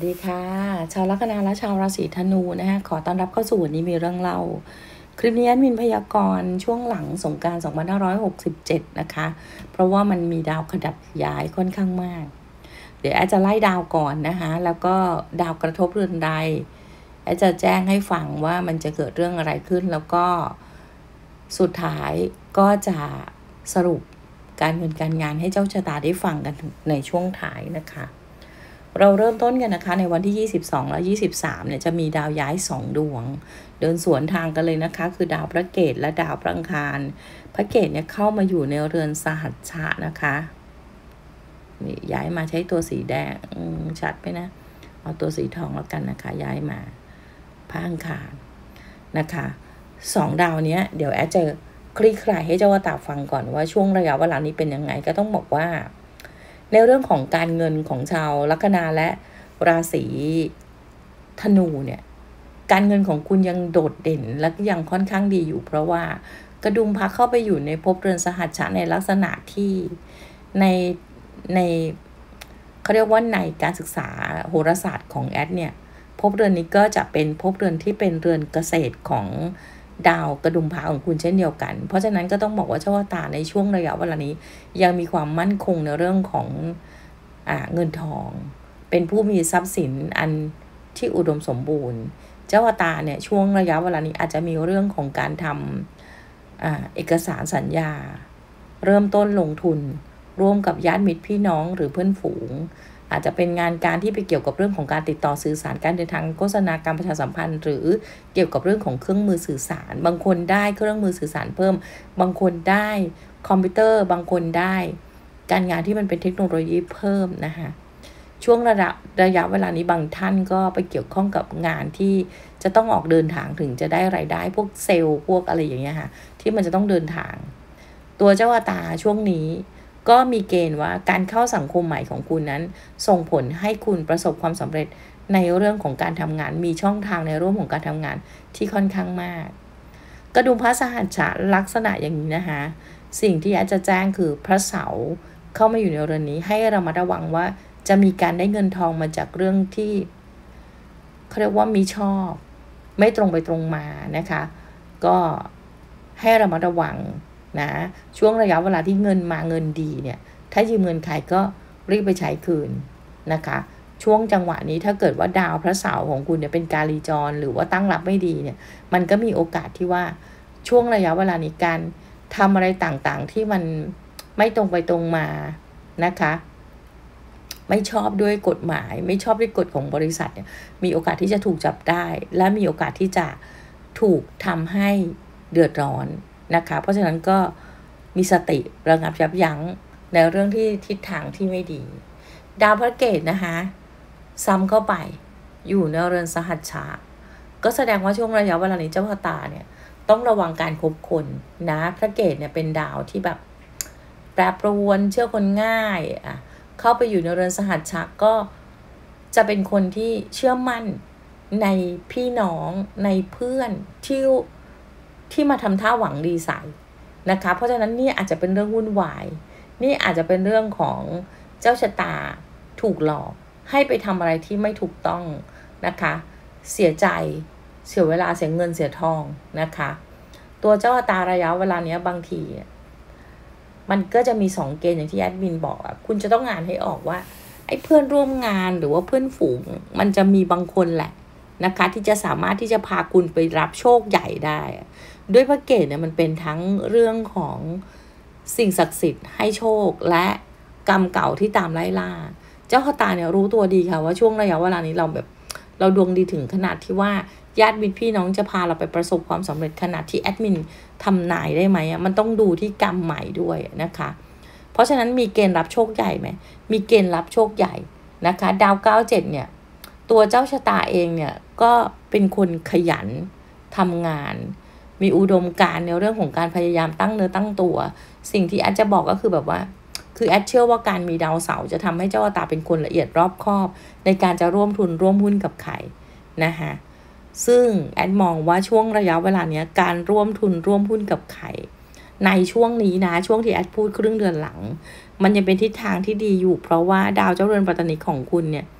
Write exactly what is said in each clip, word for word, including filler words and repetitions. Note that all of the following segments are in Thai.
ดีค่ะชาวลัคนาและชาวราศีธนูนะคะขอต้อนรับเข้าสู่วันนี้มีเรื่องเล่าคลิปนี้แอดมินพยากรณ์ช่วงหลังสงกรานต์สองพันห้าร้อยหกสิบเจ็ดนะคะเพราะว่ามันมีดาวขดับย้ายค่อนข้างมากเดี๋ยวแอดจะไล่ดาวก่อนนะคะแล้วก็ดาวกระทบเรือนใดแอดจะแจ้งให้ฟังว่ามันจะเกิดเรื่องอะไรขึ้นแล้วก็สุดท้ายก็จะสรุปการเงินการงานให้เจ้าชะตาได้ฟังกันในช่วงท้ายนะคะเราเริ่มต้นกันนะคะในวันที่ยี่สิบสองและยี่สิบสามเนี่ยจะมีดาวย้ายสองดวงเดินสวนทางกันเลยนะคะคือดาวพระเกตและดาวพระอังคารพระเกตเนี่ยเข้ามาอยู่ในเรือนสหัชชะนะคะนี่ย้ายมาใช้ตัวสีแดงชัดไหมนะเอาตัวสีทองแล้วกันนะคะย้ายมาพระอังคารนะคะสองดาวเนี้ยเดี๋ยวแอดจะคลี่คลายให้เจ้าตาฟังก่อนว่าช่วงระยะเวลานี้เป็นยังไงก็ต้องบอกว่าในเรื่องของการเงินของชาวลัคนาและราศีธนูเนี่ยการเงินของคุณยังโดดเด่นและยังค่อนข้างดีอยู่เพราะว่ากระดุมพระเข้าไปอยู่ในภพเรือนสหัชชะในลักษณะที่ในในเขาเรียกว่าในการศึกษาโหราศาสตร์ของแอดเนี่ยภพเรือนนี้ก็จะเป็นภพเรือนที่เป็นเรือนเกษตรของดาวกระดุมพระของคุณเช่นเดียวกันเพราะฉะนั้นก็ต้องบอกว่าโชคชะตาในช่วงระยะเวลานี้ยังมีความมั่นคงในเรื่องของอ่าเงินทองเป็นผู้มีทรัพย์สินอันที่อุดมสมบูรณ์เจ้าชะตาเนี่ยช่วงระยะเวลานี้อาจจะมีเรื่องของการทำอ่าเอกสารสัญญาเริ่มต้นลงทุนร่วมกับญาติมิตรพี่น้องหรือเพื่อนฝูงอาจจะเป็นงานการที่ไปเกี่ยวกับเรื่องของการติดต่อสื่อสารการเดินทางโฆษณาการประชาสัมพันธ์หรือเกี่ยวกับเรื่องของเครื่องมือสื่อสารบางคนได้เครื่องมือสื่อสารเพิ่มบางคนได้คอมพิวเตอร์บางคนได้การงานที่มันเป็นเทคโนโลยีเพิ่มนะคะช่วงระยะระยะเวลานี้บางท่านก็ไปเกี่ยวข้องกับงานที่จะต้องออกเดินทางถึงจะได้รายได้พวกเซลล์พวกอะไรอย่างเงี้ยค่ะที่มันจะต้องเดินทางตัวเจ้าชะตาช่วงนี้ก็มีเกณฑ์ว่าการเข้าสังคมใหม่ของคุณนั้นส่งผลให้คุณประสบความสำเร็จในเรื่องของการทำงานมีช่องทางในร่วมของการทำงานที่ค่อนข้างมากกระดุมพระสหัชชะลักษณะอย่างนี้นะคะสิ่งที่อาจจะแจ้งคือพระเสาร์เข้ามาอยู่ในเรือนนี้ให้ระมัดระวังว่าจะมีการได้เงินทองมาจากเรื่องที่เขาเรียกว่ามีชอบไม่ตรงไปตรงมานะคะก็ให้ระมัดระวังนะช่วงระยะเวลาที่เงินมาเงินดีเนี่ยถ้ายืมเงินใครก็รีบไปใช้คืนนะคะช่วงจังหวะนี้ถ้าเกิดว่าดาวพระเสาร์ของคุณเนี่ยเป็นกาลีจรหรือว่าตั้งรับไม่ดีเนี่ยมันก็มีโอกาสที่ว่าช่วงระยะเวลานี้การทำอะไรต่างๆที่มันไม่ตรงไปตรงมานะคะไม่ชอบด้วยกฎหมายไม่ชอบด้วยกฎของบริษัทเนี่ยมีโอกาสที่จะถูกจับได้และมีโอกาสที่จะถูกทำให้เดือดร้อนนะคะเพราะฉะนั้นก็มีสติระงับยับยั้งในเรื่องที่ทิศทางที่ไม่ดีดาวพระเกตนะคะซ้ำเข้าไปอยู่ในเรือนสหัชชะก็แสดงว่าช่วงระยะเวลานี้เจ้าชะตาเนี่ยต้องระวังการคบคนนะพระเกตเนี่ยเป็นดาวที่แบบแปรปรวนเชื่อคนง่ายอ่ะเข้าไปอยู่ในเรือนสหัชชะก็จะเป็นคนที่เชื่อมั่นในพี่น้องในเพื่อนที่ที่มาทำท่าหวังดีใส่นะคะเพราะฉะนั้นนี่อาจจะเป็นเรื่องวุ่นวายนี่อาจจะเป็นเรื่องของเจ้าชะตาถูกหลอกให้ไปทำอะไรที่ไม่ถูกต้องนะคะเสียใจเสียเวลาเสียเงินเสียทองนะคะตัวเจ้าชะตาระยะเวลาเนี้ยบางทีมันก็จะมีสองเกณฑ์อย่างที่แอดมินบอกอ่ะคุณจะต้องงานให้ออกว่าไอ้เพื่อนร่วมงานหรือว่าเพื่อนฝูงมันจะมีบางคนแหละนะคะที่จะสามารถที่จะพาคุณไปรับโชคใหญ่ได้ด้วยพระเกตเนี่ยมันเป็นทั้งเรื่องของสิ่งศักดิ์สิทธิ์ให้โชคและกรรมเก่าที่ตามไล่ล่าเจ้าชะตาเนี่ยรู้ตัวดีค่ะว่าช่วงระยะเวลานี้เราแบบเราดวงดีถึงขนาดที่ว่าญาติมิตรพี่น้องจะพาเราไปประสบความสำเร็จขนาดที่แอดมินทำนายได้ไหมมันต้องดูที่กรรมใหม่ด้วยนะคะเพราะฉะนั้นมีเกณฑ์รับโชคใหญ่ไหมมีเกณฑ์รับโชคใหญ่นะคะดาวเก้าเจ็ดเนี่ยตัวเจ้าชะตาเองเนี่ยก็เป็นคนขยันทำงานมีอุดมการณ์ในเรื่องของการพยายามตั้งเนื้อตั้งตัวสิ่งที่แอดจะบอกก็คือแบบว่าคือแอดเชื่อว่าการมีดาวเสาร์จะทำให้เจ้าชะตาเป็นคนละเอียดรอบคอบในการจะร่วมทุนร่วมหุ้นกับใครนะคะซึ่งแอดมองว่าช่วงระยะเวลาเนี้ยการร่วมทุนร่วมหุ้นกับใครในช่วงนี้นะช่วงที่แอดพูดครึ่งเดือนหลังมันยังเป็นทิศทางที่ดีอยู่เพราะว่าดาวเจ้าเรือนปัตตานีของคุณเนี่ย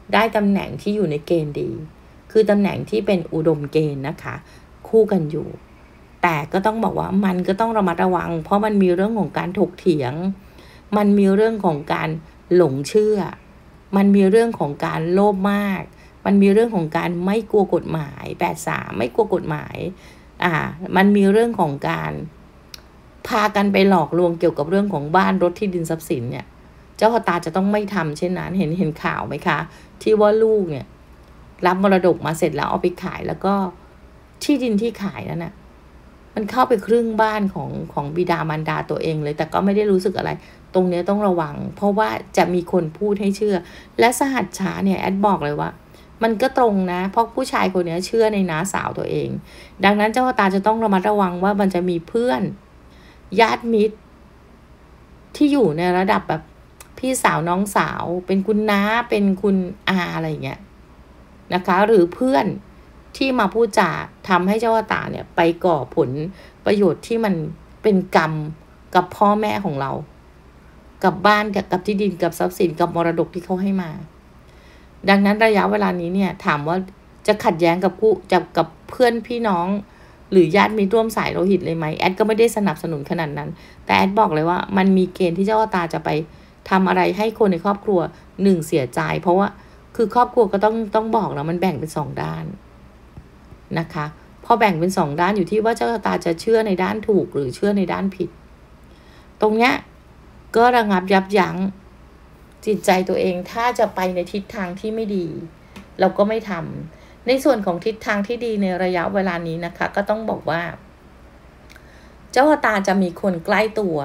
ได้ตำแหน่งที่อยู่ในเกณฑ์ดีคือตำแหน่งที่เป็นอุดมเกณฑ์นะคะคู่กันอยู่แต่ก็ต้องบอกว่ามันก็ต้องระมัดระวังเพราะมันมีเรื่องของการถกเถียงมันมีเรื่องของการหลงเชื่อมันมีเรื่องของการโลภมากมันมีเรื่องของการไม่กลัวกฎหมายแปดสามไม่กลัวกฎหมายอ่ามันมีเรื่องของการพากันไปหลอกลวงเกี่ยวกับเรื่องของบ้านรถที่ดินทรัพย์สินเนี่ยเจ้าชะตาจะต้องไม่ทำเช่นนั้นเห็นเห็นข่าวไหมคะที่ว่าลูกเนี่ยรับมรดกมาเสร็จแล้วเอาไปขายแล้วก็ที่ดินที่ขายนั้นน่ะมันเข้าไปครึ่งบ้านของของบิดามารดาตัวเองเลยแต่ก็ไม่ได้รู้สึกอะไรตรงนี้ต้องระวังเพราะว่าจะมีคนพูดให้เชื่อและสหัสช้าเนี่ยแอดบอกเลยว่ามันก็ตรงนะเพราะผู้ชายคนนี้เชื่อในน้าสาวตัวเองดังนั้นเจ้าตาจะต้องระมัดระวังว่ามันจะมีเพื่อนญาติมิตรที่อยู่ในระดับแบบพี่สาวน้องสาวเป็นคุณน้าเป็นคุณอาอะไรอย่างเงี้ยนะคะหรือเพื่อนที่มาพูดจาทำให้เจ้าตาเนี่ยไปก่อผลประโยชน์ที่มันเป็นกรรมกับพ่อแม่ของเรากับบ้านกับที่ดินกับทรัพย์สินกับมรดกที่เขาให้มาดังนั้นระยะเวลานี้เนี่ยถามว่าจะขัดแย้งกับคู่จะกับเพื่อนพี่น้องหรือญาติมิตรร่วมสายโลหิตเลยไหมแอดก็ไม่ได้สนับสนุนขนาดนั้นแต่แอดบอกเลยว่ามันมีเกณฑ์ที่เจ้าตาจะไปทำอะไรให้คนในครอบครัวหนึ่งเสียใจเพราะว่าคือครอบครัวก็ต้องต้องบอกแล้วมันแบ่งเป็นสองด้านนะคะพอแบ่งเป็นสองด้านอยู่ที่ว่าเจ้าชะตาจะเชื่อในด้านถูกหรือเชื่อในด้านผิดตรงเนี้ยก็ระงับยับยั้งจิตใจตัวเองถ้าจะไปในทิศทางที่ไม่ดีเราก็ไม่ทำในส่วนของทิศทางที่ดีในระยะเวลานี้นะคะก็ต้องบอกว่าเจ้าชะตาจะมีคนใกล้ตัว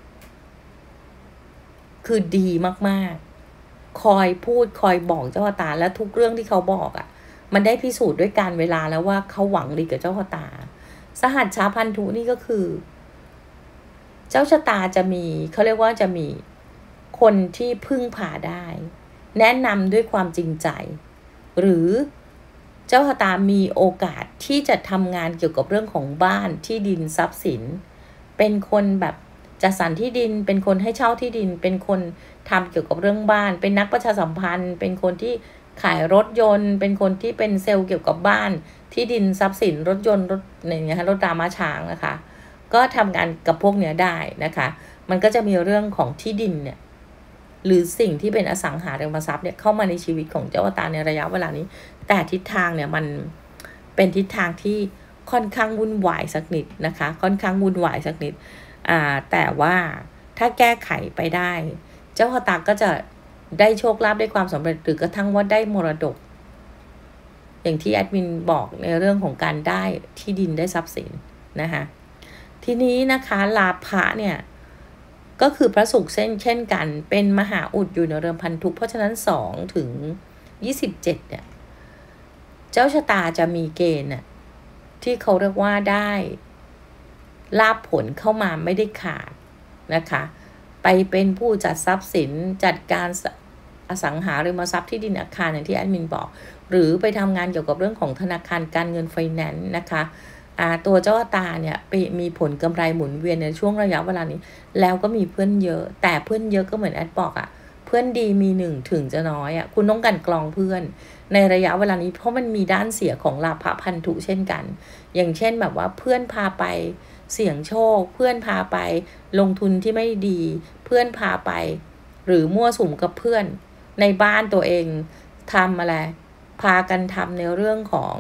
คือดีมากๆคอยพูดคอยบอกเจ้าชะตาและทุกเรื่องที่เขาบอกอ่ะมันได้พิสูจน์ด้วยการเวลาแล้วว่าเขาหวังดีกับเจ้าชะตาสหัสช้าพันธุนี่ก็คือเจ้าชะตาจะมีเขาเรียกว่าจะมีคนที่พึ่งพาได้แนะนำด้วยความจริงใจหรือเจ้าชะตามีโอกาสที่จะทำงานเกี่ยวกับเรื่องของบ้านที่ดินทรัพย์สินเป็นคนแบบจัดสรรที่ดินเป็นคนให้เช่าที่ดินเป็นคนทำเกี่ยวกับเรื่องบ้านเป็นนักประชาสัมพันธ์เป็นคนที่ขายรถยนต์เป็นคนที่เป็นเซลล์เกี่ยวกับบ้านที่ดินทรัพย์สินรถยนต์รถอย่างเงี้ยรถรามาช้างนะคะก็ทำงานกับพวกเนี้ยได้นะคะมันก็จะมีเรื่องของที่ดินเนี่ยหรือสิ่งที่เป็นอสังหาริมทรัพย์เนี่ยเข้ามาในชีวิตของเจ้าตาในระยะเวลานี้แต่ทิศทางเนี่ยมันเป็นทิศทางที่ค่อนข้างวุ่นวายสักนิดนะคะค่อนข้างวุ่นวายสักนิดอ่าแต่ว่าถ้าแก้ไขไปได้เจ้าตาก็จะได้โชคลาภได้ความสำเร็จหรือกระทั่งว่าได้มรดกอย่างที่แอดมินบอกในเรื่องของการได้ที่ดินได้ทรัพย์สินนะคะทีนี้นะคะลาภะเนี่ยก็คือพระศุกร์เช่นเช่นกันเป็นมหาอุดอยู่ในเรือนพันธุเพราะฉะนั้นสองถึงยี่สิบเจ็ดเนี่ยเจ้าชะตาจะมีเกณฑ์น่ะที่เขาเรียกว่าได้ลาภผลเข้ามาไม่ได้ขาดนะคะไปเป็นผู้จัดทรัพย์สินจัดการอสังหาริมทรัพย์ที่ดินอาคารอย่างที่แอดมินบอกหรือไปทำงานเกี่ยวกับเรื่องของธนาคารการเงินไฟแนนซ์นะคะตัวเจ้าตาเนี่ยไปมีผลกำไรหมุนเวียนในช่วงระยะเวลานี้แล้วก็มีเพื่อนเยอะแต่เพื่อนเยอะก็เหมือนแอดบอกอะเพื่อนดีมีหนึ่งถึงจะน้อยอะคุณต้องกันกรองเพื่อนในระยะเวลานี้เพราะมันมีด้านเสียของลาภพันธุเช่นกันอย่างเช่นแบบว่าเพื่อนพาไปเสี่ยงโชคเพื่อนพาไปลงทุนที่ไม่ดีเพื่อนพาไปหรือมั่วสุมกับเพื่อนในบ้านตัวเองทำอะไรพากันทำในเรื่องของ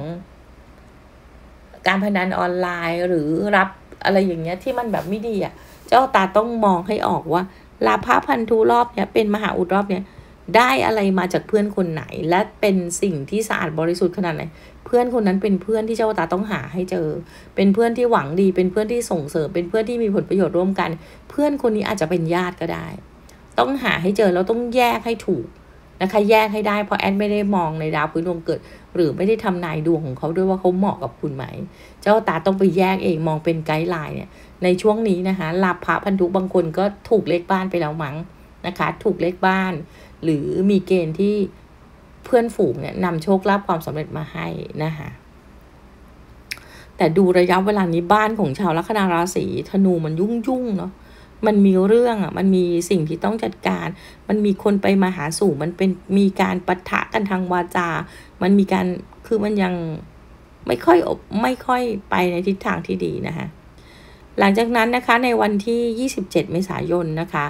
การพนันออนไลน์หรือรับอะไรอย่างเงี้ยที่มันแบบไม่ดีอ่ะเจ้าตาต้องมองให้ออกว่าลาภพันธุรอบเนี้ยเป็นมหาอุดรอบเนี้ยได้อะไรมาจากเพื่อนคนไหนและเป็นสิ่งที่สะอาดบริสุทธิ์ขนาดไหนเพื่อนคนนั้นเป็นเพื่อนที่เจ้าตาต้องหาให้เจอเป็นเพื่อนที่หวังดีเป็นเพื่อนที่ส่งเสริมเป็นเพื่อนที่มีผลประโยชน์ร่วมกันเพื่อนคนนี้อาจจะเป็นญาติก็ได้ต้องหาให้เจอแล้วต้องแยกให้ถูกนะคะแยกให้ได้เพราะแอดไม่ได้มองในดาวพื้นดวงเกิดหรือไม่ได้ทำนายดวงของเขาด้วยว่าเขาเหมาะกับคุณไหมเจ้าตาต้องไปแยกเองมองเป็นไกด์ไลน์เนี่ยในช่วงนี้นะคะลาภพันธุบางคนก็ถูกเลขบ้านไปแล้วมั้งนะคะถูกเลขบ้านหรือมีเกณฑ์ที่เพื่อนฝูงเนี่ยนำโชคลาภความสำเร็จมาให้นะคะแต่ดูระยะเวลานี้บ้านของชาวลัคนาราศีธนูมันยุ่งยุ่งเนาะมันมีเรื่องอ่ะมันมีสิ่งที่ต้องจัดการมันมีคนไปมาหาสู่มันเป็นมีการปะทะกันทางวาจามันมีการคือมันยังไม่ค่อยไม่ค่อยไปในทิศทางที่ดีนะคะหลังจากนั้นนะคะในวันที่ยี่สิบเจ็ดเมษายนนะคะ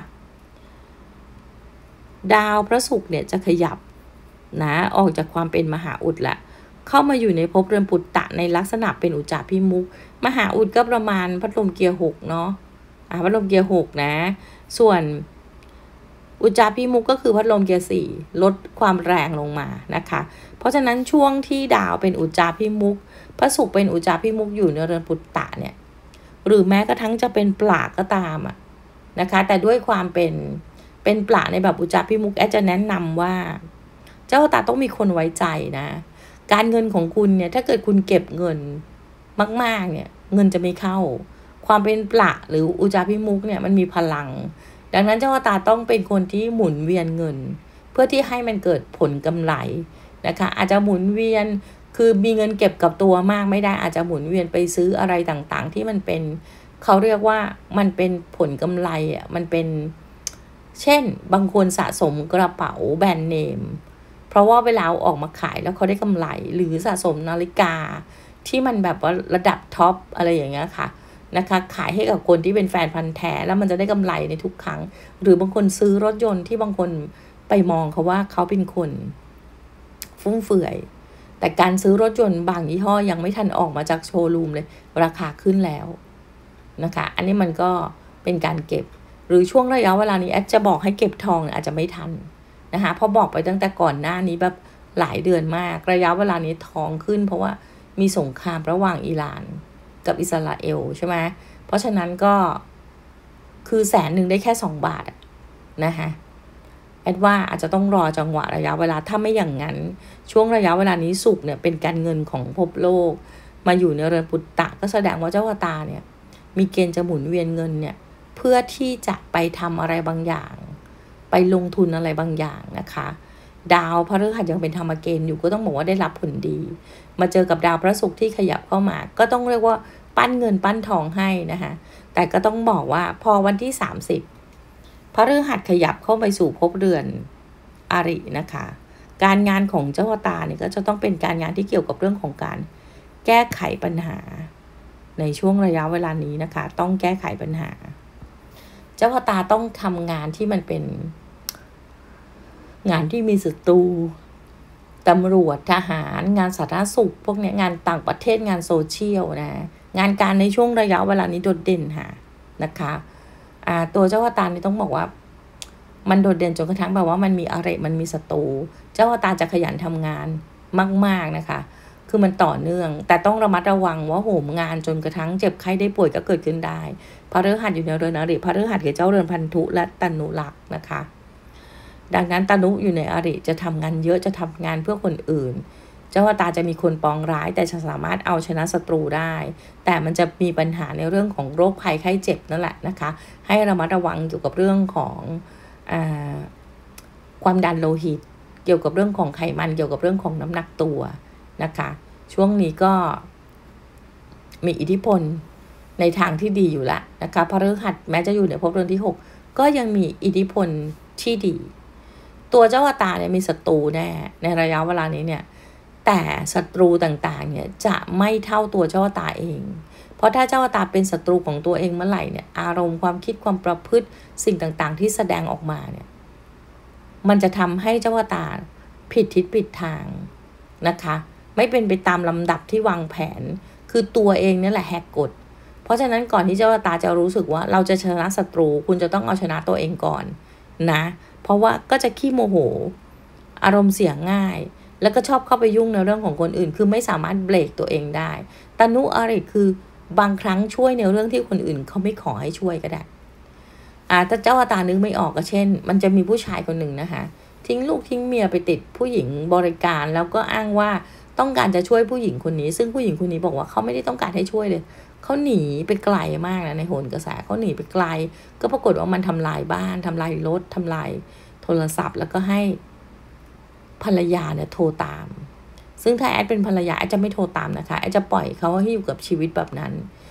ดาวพระศุกร์เนี่ยจะขยับนะออกจากความเป็นมหาอุดละเข้ามาอยู่ในภพเรือนปุตตะในลักษณะเป็นอุจจาพิมุขมหาอุดก็ประมาณพัดลมเกียร์หกเนาะอ่าพัดลมเกียร์หกนะส่วนอุจจาพิมุขก็คือพัดลมเกียร์สี่ลดความแรงลงมานะคะเพราะฉะนั้นช่วงที่ดาวเป็นอุจจาพิมุขพระศุกร์เป็นอุจจาพิมุขอยู่ในเรือนปุตตะเนี่ยหรือแม้กระทั่งจะเป็นปลาก็ตามอ่ะนะคะแต่ด้วยความเป็นเป็นปลาในแบบอุจจาพิมุขแอดจะแนะนำว่าเจ้าตาต้องมีคนไว้ใจนะการเงินของคุณเนี่ยถ้าเกิดคุณเก็บเงินมากๆเนี่ยเงินจะไม่เข้าความเป็นปลาหรืออุจจาพิมุขเนี่ยมันมีพลังดังนั้นเจ้าตาต้องเป็นคนที่หมุนเวียนเงินเพื่อที่ให้มันเกิดผลกำไรนะคะอาจจะหมุนเวียนคือมีเงินเก็บกับตัวมากไม่ได้อาจจะหมุนเวียนไปซื้ออะไรต่างๆที่มันเป็นเขาเรียกว่ามันเป็นผลกำไรอ่ะมันเป็นเช่นบางคนสะสมกระเป๋าแบรนด์เนมเพราะว่าเวลาออกมาขายแล้วเขาได้กำไรหรือสะสมนาฬิกาที่มันแบบว่าระดับท็อปอะไรอย่างเงี้ยค่ะนะคะขายให้กับคนที่เป็นแฟนพันธุ์แท้แล้วมันจะได้กำไรในทุกครั้งหรือบางคนซื้อรถยนต์ที่บางคนไปมองเขาว่าเขาเป็นคนฟุ่มเฟือยแต่การซื้อรถยนต์บางยี่ห้อยังไม่ทันออกมาจากโชว์รูมเลยราคาขึ้นแล้วนะคะอันนี้มันก็เป็นการเก็บหรือช่วงระยะเวลานี้แอดจะบอกให้เก็บทองอาจจะไม่ทันนะคะเพราะบอกไปตั้งแต่ก่อนหน้านี้แบบหลายเดือนมากระยะเวลานี้ทองขึ้นเพราะว่ามีสงครามระหว่างอิหร่านกับอิสราเอลใช่ไหมเพราะฉะนั้นก็คือแสนหนึ่งได้แค่สองบาทนะคะแอดว่าอาจจะต้องรอจังหวะระยะเวลาถ้าไม่อย่างนั้นช่วงระยะเวลานี้ศุกร์เนี่ยเป็นการเงินของภพโลกมาอยู่ในเรือนปุตตะก็แสดงว่าเจ้าตาเนี่ยมีเกณฑ์จะหมุนเวียนเงินเนี่ยเพื่อที่จะไปทำอะไรบางอย่างไปลงทุนอะไรบางอย่างนะคะดาวพฤหัสยังเป็นธรรมเกณฑ์อยู่ก็ต้องบอกว่าได้รับผลดีมาเจอกับดาวพระศุกร์ที่ขยับเข้ามาก็ต้องเรียกว่าปั้นเงินปั้นทองให้นะคะแต่ก็ต้องบอกว่าพอวันที่สามสิบพฤหัสขยับเข้าไปสู่ภพเรือนอรินะคะการงานของเจ้าตาเนี่ยก็จะต้องเป็นการงานที่เกี่ยวกับเรื่องของการแก้ไขปัญหาในช่วงระยะเวลานี้นะคะต้องแก้ไขปัญหาเจ้าตาต้องทำงานที่มันเป็นงานที่มีศัตรูตำรวจทหารงานสาธารณสุขพวกนี้งานต่างประเทศงานโซเชียลนะงานการในช่วงระยะเวลานี้โดดเด่นค่ะนะคะอ่าตัวเจ้าตานี่ต้องบอกว่ามันโดดเด่นจนกระทั่งแบบว่ามันมีอะไรมันมีศัตรูเจ้าตาจะขยันทำงานมากๆนะคะคือมันต่อเนื่องแต่ต้องระมัดระวังว่าโหมงานจนกระทั่งเจ็บไข้ได้ป่วยก็เกิดขึ้นได้พฤหัสอยู่ในเรือนอริพฤหัสคือเจ้าเรือนพันธุและตนุลักษ์นะคะดังนั้นตนุอยู่ในอริจะทำงานเยอะจะทำงานเพื่อคนอื่นเจ้าตาจะมีคนปองร้ายแต่จะสามารถเอาชนะศัตรูได้แต่มันจะมีปัญหาในเรื่องของโรคภัยไข้เจ็บนั่นแหละนะคะให้ระมัดระวังเกี่ยวกับเรื่องของอ่าความดันโลหิตเกี่ยวกับเรื่องของไขมันเกี่ยวกับเรื่องของน้ำหนักตัวนะคะช่วงนี้ก็มีอิทธิพลในทางที่ดีอยู่แล้วนะคะพฤหัสแม้จะอยู่ในภพเรือนที่หกก็ยังมีอิทธิพลที่ดีตัวเจ้าตาเนี่ยมีศัตรูแน่ในระยะเวลานี้เนี่ยแต่ศัตรูต่างๆเนี่ยจะไม่เท่าตัวเจ้าตาเองเพราะถ้าเจ้าตาเป็นศัตรูของตัวเองเมื่อไหร่เนี่ยอารมณ์ความคิดความประพฤติสิ่งต่างๆที่แสดงออกมาเนี่ยมันจะทำให้เจ้าตาผิดทิศผิดทางนะคะไม่เป็นไปตามลำดับที่วางแผนคือตัวเองนี่แหละแหกกฎเพราะฉะนั้นก่อนที่เจ้าตาจะรู้สึกว่าเราจะชนะศัตรูคุณจะต้องเอาชนะตัวเองก่อนนะเพราะว่าก็จะขี้โมโหอารมณ์เสียง่ายแล้วก็ชอบเข้าไปยุ่งในเรื่องของคนอื่นคือไม่สามารถเบรกตัวเองได้ตนุอริคือบางครั้งช่วยในเรื่องที่คนอื่นเขาไม่ขอให้ช่วยก็ได้อ่าถ้าเจ้าตานึกไม่ออกก็เช่นมันจะมีผู้ชายคนหนึ่งนะคะทิ้งลูกทิ้งเมียไปติดผู้หญิงบริการแล้วก็อ้างว่าต้องการจะช่วยผู้หญิงคนนี้ซึ่งผู้หญิงคนนี้บอกว่าเขาไม่ได้ต้องการให้ช่วยเลยเขาหนีไปไกลมากนะในโหนกระแสเขาหนีไปไกลก็ปรากฏว่ามันทำลายบ้านทำลายรถทำลายโทรศัพท์แล้วก็ให้ภรรยาเนี่ยโทรตามซึ่งถ้าแอดเป็นภรรยาแอดจะไม่โทรตามนะคะแอดจะปล่อยเขาให้อยู่กับชีวิตแบบนั้น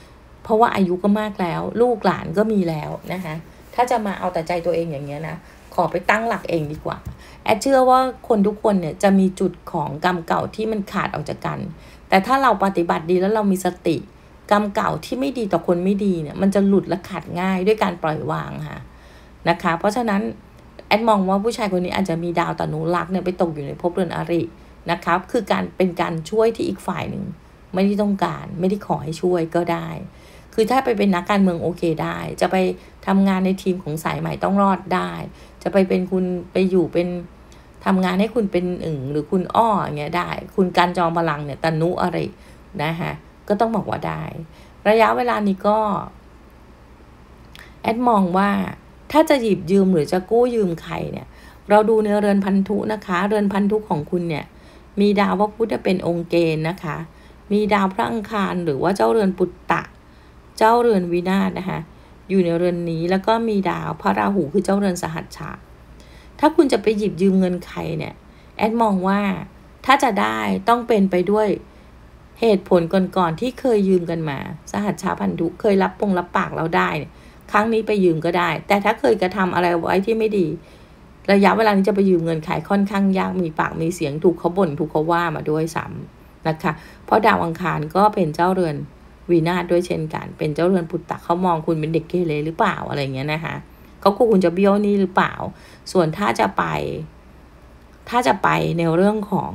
เพราะว่าอายุก็มากแล้วลูกหลานก็มีแล้วนะคะถ้าจะมาเอาแต่ใจตัวเองอย่างเงี้ยนะขอไปตั้งหลักเองดีกว่าแอดเชื่อว่าคนทุกคนเนี่ยจะมีจุดของกรรมเก่าที่มันขาดออกจากกันแต่ถ้าเราปฏิบัติดีแล้วเรามีสติกรรมเก่าที่ไม่ดีต่อคนไม่ดีเนี่ยมันจะหลุดและขาดง่ายด้วยการปล่อยวางค่ะนะคะเพราะฉะนั้นแอดมองว่าผู้ชายคนนี้อาจจะมีดาวตนุรักษ์เนี่ยไปตกอยู่ในภพเรือนอรินะคะคือการเป็นการช่วยที่อีกฝ่ายหนึ่งไม่ได้ต้องการไม่ได้ขอให้ช่วยก็ได้คือถ้าไปเป็นนักการเมืองโอเคได้จะไปทำงานในทีมของสายใหม่ต้องรอดได้จะไปเป็นคุณไปอยู่เป็นทำงานให้คุณเป็นอึ่งหรือคุณอ้ออย่างเงี้ยได้คุณการจอมพลังเนี่ยตนุอะไรนะคะก็ต้องบอกว่าได้ระยะเวลานี้ก็แอดมองว่าถ้าจะหยิบยืมหรือจะกู้ยืมใครเนี่ยเราดูในเรือนพันธุนะคะเรือนพันธุของคุณเนี่ยมีดาวพระพุธเป็นองค์เกณฑ์นะคะมีดาวพระอังคารหรือว่าเจ้าเรือนปุตตะเจ้าเรือนวินาศนะคะอยู่ในเรือนนี้แล้วก็มีดาวพระราหูคือเจ้าเรือนสหัชชะถ้าคุณจะไปหยิบยืมเงินใครเนี่ยแอดมองว่าถ้าจะได้ต้องเป็นไปด้วยเหตุผลก่อนๆที่เคยยืมกันมาสหัชชะพันธุเคยรับปงรับปากเราได้เนี่ยครั้งนี้ไปยืมก็ได้แต่ถ้าเคยกระทำอะไรไว้ที่ไม่ดีระยะเวลานี้จะไปยืมเงินใครค่อนข้างยากมีปากมีเสียงถูกเขาบ่นถูกเขาว่ามาด้วยซ้ำนะคะเพราะดาวอังคารก็เป็นเจ้าเรือนวินาศด้วยเช่นกันเป็นเจ้าเรือนปุตตะเขามองคุณเป็นเด็กเกเรหรือเปล่าอะไรเงี้ยนะคะเขากลัวคุณจะเบี้ยวหนี้หรือเปล่าส่วนถ้าจะไปถ้าจะไปในเรื่องของ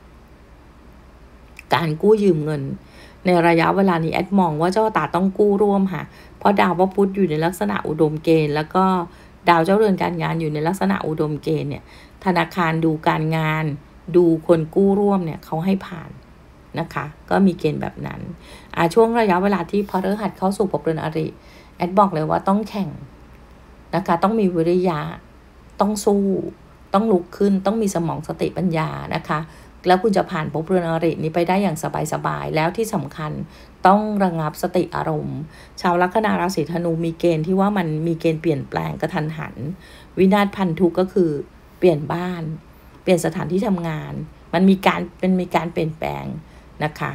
การกู้ยืมเงินในระยะเวลานี้แอดมองว่าเจ้าตาต้องกู้ร่วมค่ะเพราะดาวพระพุธอยู่ในลักษณะอุดมเกณฑ์แล้วก็ดาวเจ้าเรือนการงานอยู่ในลักษณะอุดมเกณฑ์เนี่ยธนาคารดูการงานดูคนกู้ร่วมเนี่ยเขาให้ผ่านนะคะก็มีเกณฑ์แบบนั้นอ่าช่วงระยะเวลาที่พฤหัสเข้าสู่ภพเรือนอริแอดบอกเลยว่าต้องแข่งนะคะต้องมีวิริยะต้องสู้ต้องลุกขึ้นต้องมีสมองสติปัญญานะคะแล้วคุณจะผ่านภพเรือนอรินี้ไปได้อย่างสบายๆแล้วที่สำคัญต้องระงับสติอารมณ์ชาวลัคนาราศีธนูมีเกณฑ์ที่ว่ามันมีเกณฑ์เปลี่ยนแปลงกระทันหันวินาศพันธุก็คือเปลี่ยนบ้านเปลี่ยนสถานที่ทำงานมันมีการเป็นมีการเปลี่ยนแปลงนะคะ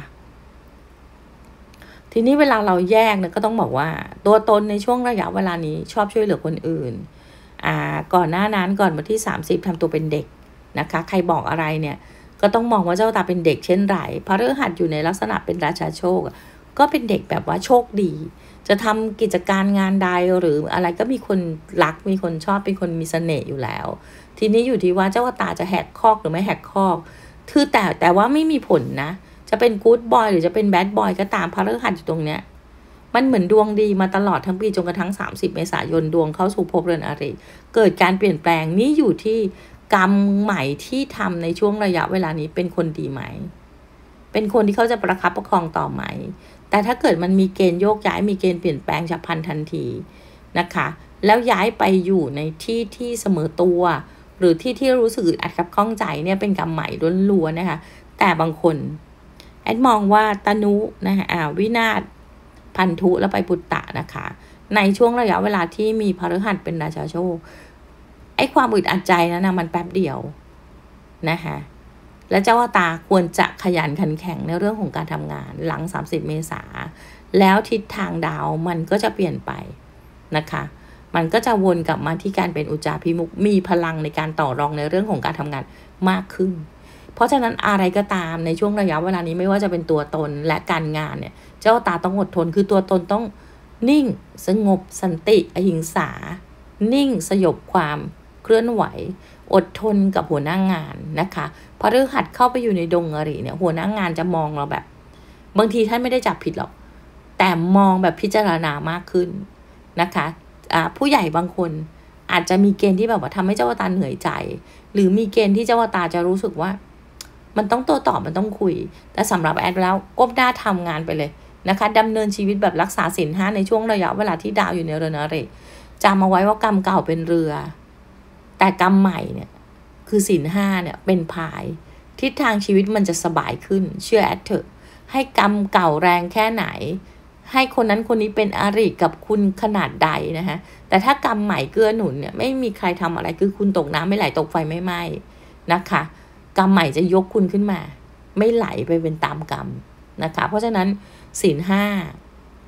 ทีนี้เวลาเราแยกเนี่ยก็ต้องบอกว่าตัวตนในช่วงระยะเวลานี้ชอบช่วยเหลือคนอื่นอ่าก่อนหน้านั้นก่อนวันที่สามสิบทำตัวเป็นเด็กนะคะใครบอกอะไรเนี่ยก็ต้องมองว่าเจ้าตาเป็นเด็กเช่นไรพฤหัสอยู่ในลักษณะเป็นราชาโชคก็เป็นเด็กแบบว่าโชคดีจะทำกิจการงานใดหรืออะไรก็มีคนรักมีคนชอบเป็นคนมีเสน่ห์อยู่แล้วทีนี้อยู่ที่ว่าเจ้าตาจะแหกคอกหรือไม่แหกคอกคือแต่แต่ว่าไม่มีผลนะจะเป็นกู๊ดบอยหรือจะเป็นแบดบอยก็ตามพฤหัสอยู่ตรงเนี้ยมันเหมือนดวงดีมาตลอดทั้งปีจนกระทั่งสามสิบเมษายนดวงเข้าสู่ภพเรือนอริเกิดการเปลี่ยนแปลงนี้อยู่ที่กรรมใหม่ที่ทำในช่วงระยะเวลานี้เป็นคนดีไหมเป็นคนที่เขาจะประคับประคองต่อไหมแต่ถ้าเกิดมันมีเกณฑ์โยกย้ายมีเกณฑ์เปลี่ยนแปลงฉับพลันทันทีนะคะแล้วย้ายไปอยู่ในที่ที่เสมอตัวหรือที่ที่รู้สึกอึดอัดขับข้องใจเนี่ยเป็นกรรมใหม่ล้วนๆนะคะแต่บางคนแอดมองว่าตนุนะคะอ่าวินาศพันธุแล้วไปปุตตะนะคะในช่วงระยะเวลาที่มีพฤหัสเป็นราชาโชคไอ้ความอึดอัดใจนั้นนะมันแป๊บเดียวนะคะและเจ้าตาควรจะขยันขันแข็งในเรื่องของการทำงานหลังสามสิบเมษาแล้วทิศทางดาวมันก็จะเปลี่ยนไปนะคะมันก็จะวนกลับมาที่การเป็นอุจจาพิมุขมีพลังในการต่อรองในเรื่องของการทำงานมากขึ้นเพราะฉะนั้นอะไรก็ตามในช่วงระยะเวลานี้ไม่ว่าจะเป็นตัวตนและการงานเนี่ยเจ้าตาต้องอดทนคือตัวตนต้องนิ่งสงบสันติอหิงสานิ่งสยบความเคลื่อนไหวอดทนกับหัวหน้างานนะคะพอฤหัสเข้าไปอยู่ในดงอริเนี่ยหัวหน้างานจะมองเราแบบบางทีท่านไม่ได้จับผิดหรอกแต่มองแบบพิจารณามากขึ้นนะคะอ่าผู้ใหญ่บางคนอาจจะมีเกณฑ์ที่แบบว่าทำให้เจ้าตาเหนื่อยใจหรือมีเกณฑ์ที่เจ้าตาจะรู้สึกว่ามันต้องโต้ตอบมันต้องคุยแต่สำหรับแอดแล้วก้มหน้าทำงานไปเลยนะคะดำเนินชีวิตแบบรักษาศีลห้าในช่วงระยะเวลาที่ดาวอยู่ในเรือนอริจำเอาไว้ว่ากรรมเก่าเป็นเรือแต่กรรมใหม่เนี่ยคือศีลห้าเนี่ยเป็นพายทิศทางชีวิตมันจะสบายขึ้นเชื่อแอดเถอะให้กรรมเก่าแรงแค่ไหนให้คนนั้นคนนี้เป็นอริกับคุณขนาดใดนะคะแต่ถ้ากรรมใหม่เกื้อหนุนเนี่ยไม่มีใครทำอะไรคือคุณตกน้ำไม่ไหลตกไฟไม่ไหม้นะคะกรรมใหม่จะยกคุณขึ้นมาไม่ไหลไปเป็นตามกรรมนะคะเพราะฉะนั้นศีลห้า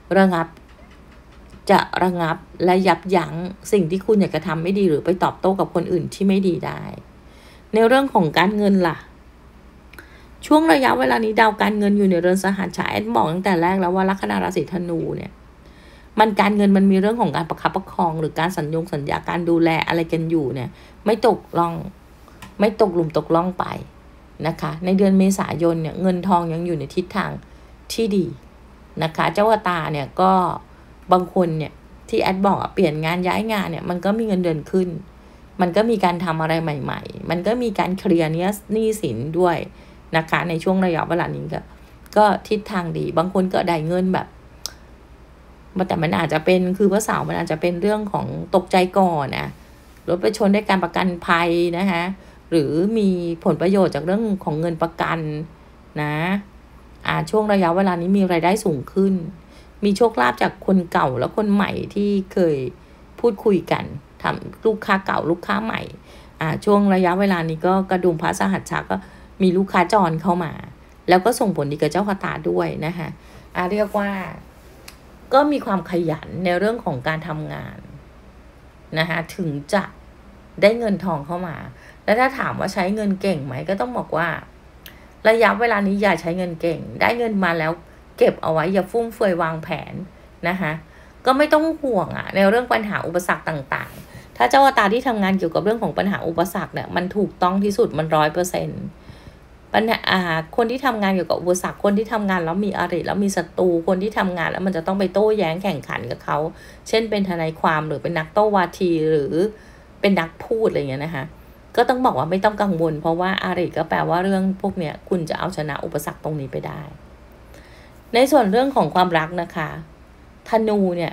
ระงับจะระงับและยับยั้งสิ่งที่คุณอยากจะทำไม่ดีหรือไปตอบโต้กับคนอื่นที่ไม่ดีได้ในเรื่องของการเงินล่ะช่วงระยะเวลานี้ดาวการเงินอยู่ในเรือนสหัชชะแอดบอกตั้งแต่แรกแล้วว่าลัคนาราศีธนูเนี่ยมันการเงินมันมีเรื่องของการประคับประคองหรือการสัญญงสัญญาการดูแลอะไรกันอยู่เนี่ยไม่ตกล่องไม่ตกหลุมตกล่องไปนะคะในเดือนเมษายนเนี่ยเงินทองยังอยู่ในทิศทางที่ดีนะคะเจ้าชะตาเนี่ยก็บางคนเนี่ยที่แอดบอกเปลี่ยนงานย้ายงานเนี่ยมันก็มีเงินเดือนขึ้นมันก็มีการทำอะไรใหม่ๆมันก็มีการเคลียร์เนี้ยหนี้สินด้วยนะคะในช่วงระยะเวลานี้ก็ก็ทิศทางดีบางคนก็ได้เงินแบบแต่มันอาจจะเป็นคือพระเสาร์มันอาจจะเป็นเรื่องของตกใจก่อนนะรถไปชนได้การประกันภัยนะคะหรือมีผลประโยชน์จากเรื่องของเงินประกันนะอ่าช่วงระยะเวลานี้มีรายได้สูงขึ้นมีโชคลาภจากคนเก่าและคนใหม่ที่เคยพูดคุยกันทำลูกค้าเก่าลูกค้าใหม่อ่าช่วงระยะเวลานี้ก็กระดุมพระสหัสชะก็มีลูกค้าจรเข้ามาแล้วก็ส่งผลดีกับเจ้าชะตาด้วยนะคะอ่าเรียกว่าก็มีความขยันในเรื่องของการทำงานนะคะถึงจะได้เงินทองเข้ามาแล้วถ้าถามว่าใช้เงินเก่งไหมก็ต้องบอกว่าระยะเวลานี้อย่าใช้เงินเก่งได้เงินมาแล้วเก็บเอาไว้อย่าฟุ่มเฟือยวางแผนนะคะก็ไม่ต้องห่วงอะในเรื่องปัญหาอุปสรรคต่างๆถ้าเจ้าชะตาที่ทำงานเกี่ยวกับเรื่องของปัญหาอุปสรรคเนี่ยมันถูกต้องที่สุดมันร้อยเปอร์เซ็นต์ปัญหาอ่าคนที่ทำงานเกี่ยวกับอุปสรรคคนที่ทำงานแล้วมีอริแล้วมีศัตรูคนที่ทำงานแล้วมันจะต้องไปโต้แย้งแข่งขันกับเขาเช่นเป็นทนายความหรือเป็นนักโต้วาทีหรือเป็นนักพูดอะไรอย่างเงี้ยนะคะก็ต้องบอกว่าไม่ต้องกังวลเพราะว่าอาริก็แปลว่าเรื่องพวกเนี้ยคุณจะเอาชนะอุปสรรคตรงนี้ไปได้ในส่วนเรื่องของความรักนะคะธนูเนี่ย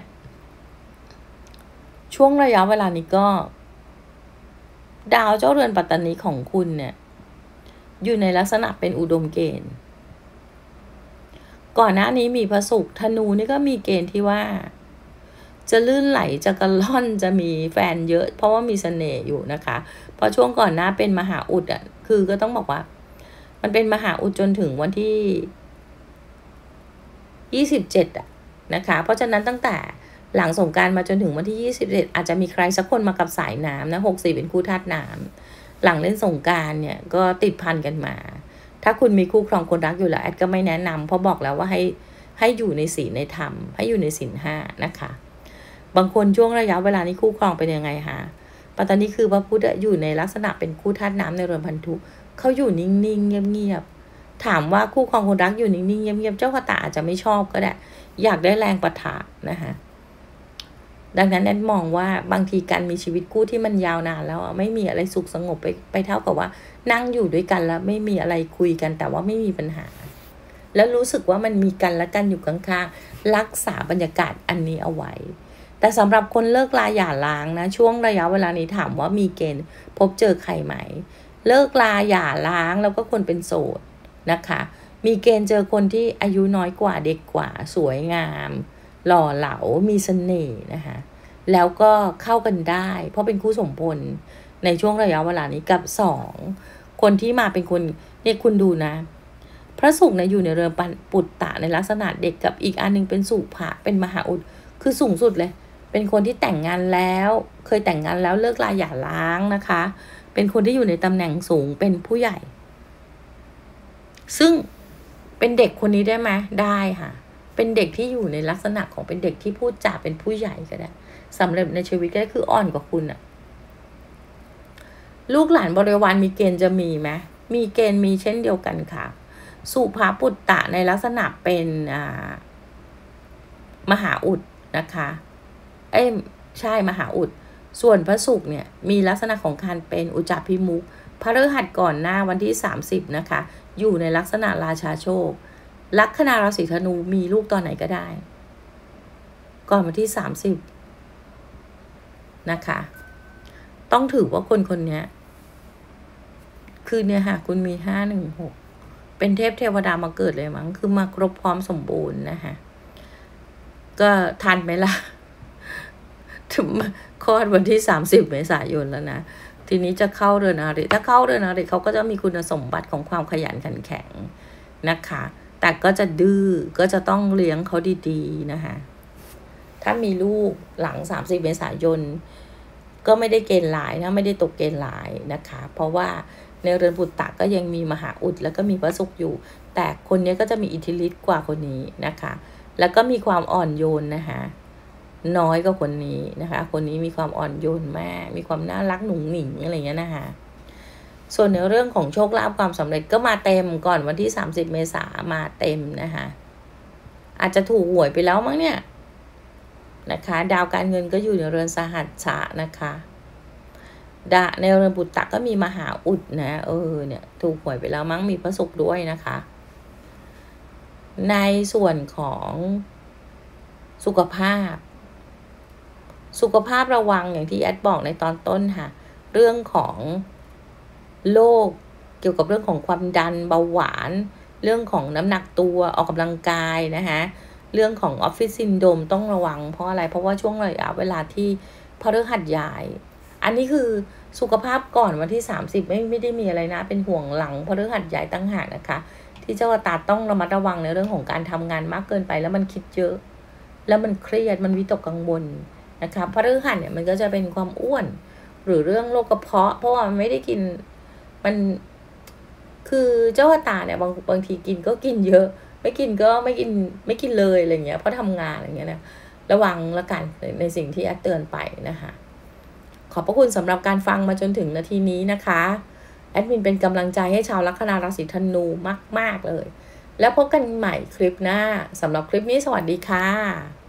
ช่วงระยะเวลานี้ก็ดาวเจ้าเรือนปัตตานีของคุณเนี่ยอยู่ในลักษณะเป็นอุดมเกณฑ์ก่อนหน้านี้มีพระศุกร์ธนูนี่ก็มีเกณฑ์ที่ว่าจะลื่นไหลจะกระล่อนจะมีแฟนเยอะเพราะว่ามีเสน่ห์อยู่นะคะเพราะช่วงก่อนหน้าเป็นมหาอุดอ่ะคือก็ต้องบอกว่ามันเป็นมหาอุดจนถึงวันที่ยี่สิบเจ็ดอ่ะนะคะเพราะฉะนั้นตั้งแต่หลังสงกรานต์มาจนถึงวันที่ยี่สิบเจ็ดอาจจะมีใครสักคนมากับสายน้ำนะหกสี่เป็นคู่ธาตุน้ำหลังเล่นสงกรานต์เนี่ยก็ติดพันกันมาถ้าคุณมีคู่ครองคนรักอยู่แล้วแอดก็ไม่แนะนำเพราะบอกแล้วว่าให้ให้อยู่ในศีลในธรรมให้อยู่ในศีลห้านะคะบางคนช่วงระยะเวลานี้คู่ครองเป็นยังไงคะปัตตานีคือพระพุทธอยู่ในลักษณะเป็นคู่ธาตุน้ำในเรือนพันธุเขาอยู่นิ่งๆเงียบๆถามว่าคู่ครองคนรักอยู่นิ่งๆเงียบๆเจ้าชะตาอาจจะไม่ชอบก็ได้อยากได้แรงปะทะนะคะดังนั้นแอดมองว่าบางทีการมีชีวิตคู่ที่มันยาวนานแล้วไม่มีอะไรสุขสงบไปไปเท่ากับว่านั่งอยู่ด้วยกันแล้วไม่มีอะไรคุยกันแต่ว่าไม่มีปัญหาแล้วรู้สึกว่ามันมีกันและกันอยู่ข้างๆรักษาบรรยากาศอันนี้เอาไว้แต่สำหรับคนเลิกลาหย่าร้างนะช่วงระยะเวลานี้ถามว่ามีเกณฑ์พบเจอใครไหมเลิกลาหย่าร้างแล้วก็คนเป็นโสดนะคะมีเกณฑ์เจอคนที่อายุน้อยกว่าเด็กกว่าสวยงามหล่อเหลามีเสน่ห์นะคะแล้วก็เข้ากันได้เพราะเป็นคู่สมพลในช่วงระยะเวลานี้กับสองคนที่มาเป็นคนเนี่ยคุณดูนะพระศุกร์เนี่ยอยู่ในเรือนปุตตะในลักษณะเด็กกับอีกอันนึงเป็นสุภะเป็นมหาอุดคือสูงสุดเลยเป็นคนที่แต่งงานแล้วเคยแต่งงานแล้วเลิกลาหย่าร้างนะคะเป็นคนที่อยู่ในตำแหน่งสูงเป็นผู้ใหญ่ซึ่งเป็นเด็กคนนี้ได้ไหมได้ค่ะเป็นเด็กที่อยู่ในลักษณะของเป็นเด็กที่พูดจาเป็นผู้ใหญ่ก็ได้สำเร็จในชีวิตก็คืออ่อนกว่าคุณอะลูกหลานบริวารมีเกณฑ์จะมีไหมมีเกณฑ์มีเช่นเดียวกันค่ะสุภาปุตตะในลักษณะเป็นอ่ามหาอุดนะคะเอ้ยใช่มหาอุดส่วนพระศุกร์เนี่ยมีลักษณะของการเป็นอุจจาพิมุขพฤหัสก่อนหน้าวันที่สามสิบนะคะอยู่ในลักษณะราชาโชคลัคนาราศีธนูมีลูกตอนไหนก็ได้ก่อนวันที่สามสิบนะคะต้องถือว่าคนคนนี้คือเนี่ยค่ะคุณมีห้าหนึ่งหกเป็นเทพเทวดามาเกิดเลยมั้งคือมาครบพร้อมสมบูรณ์นะคะก็ทันไหมล่ะถึงคลอดวันที่สามสิบเมษายนแล้วนะทีนี้จะเข้าเรือนอาริถ้าเข้าเรือนอาริเขาก็จะมีคุณสมบัติของความขยันขันแข็งนะคะแต่ก็จะดื้อก็จะต้องเลี้ยงเขาดีๆนะคะถ้ามีลูกหลังสามสิบเมษายนก็ไม่ได้เกณฑ์หลายนะไม่ได้ตกเกณฑ์หลายนะคะเพราะว่าในเรือนปุตตะก็ยังมีมหาอุดแล้วก็มีพระศุกร์อยู่แต่คนนี้ก็จะมีอิทธิฤทธิ์กว่าคนนี้นะคะแล้วก็มีความอ่อนโยนนะคะน้อยกว่าคนนี้นะคะคนนี้มีความอ่อนโยนมากมีความน่ารักหนุ่งหนิงอะไรเงี้ยนะคะส่วนในเรื่องของโชคลาภความสำเร็จก็มาเต็มก่อนวันที่สามสิบเมษามาเต็มนะคะอาจจะถูกหวยไปแล้วมั้งเนี่ยนะคะดาวการเงินก็อยู่ในเรือนสหัสชะนะคะดาในเรือนปุตตะก็มีมหาอุดนะเออเนี่ยถูกหวยไปแล้วมั้งมีพระศุกร์ด้วยนะคะในส่วนของสุขภาพสุขภาพระวังอย่างที่แอดบอกในตอนต้นค่ะเรื่องของโรคเกี่ยวกับเรื่องของความดันเบาหวานเรื่องของน้ำหนักตัวออกกำลังกายนะคะเรื่องของออฟฟิศซินโดรมต้องระวังเพราะอะไรเพราะว่าช่วงระยะเวลาที่พฤหัสย้ายอันนี้คือสุขภาพก่อนวันที่สามสิบไม่ไม่ได้มีอะไรนะเป็นห่วงหลังพฤหัสย้ายตั้งหากนะคะที่เจ้าตาต้องระมัดระวังในเรื่องของการทำงานมากเกินไปแล้วมันคิดเยอะแล้วมันเครียดมันวิตกกังวลนะคะพฤหัสเนี่ยมันก็จะเป็นความอ้วนหรือเรื่องโรคกระเพาะเพราะว่ามันไม่ได้กินมันคือเจ้าตาเนี่ยบางบางทีกินก็กินเยอะไม่กินก็ไม่กินไม่กินเลยอะไรเงี้ยเพราะทำงานอะไรเงี้ยนะระวังละกันในสิ่งที่แอดเตือนไปนะคะขอบพระคุณสำหรับการฟังมาจนถึงนาทีนี้นะคะแอดมินเป็นกำลังใจให้ชาวลัคนาราศีธนูมากๆเลยแล้วพบกันใหม่คลิปหน้าสำหรับคลิปนี้สวัสดีค่ะ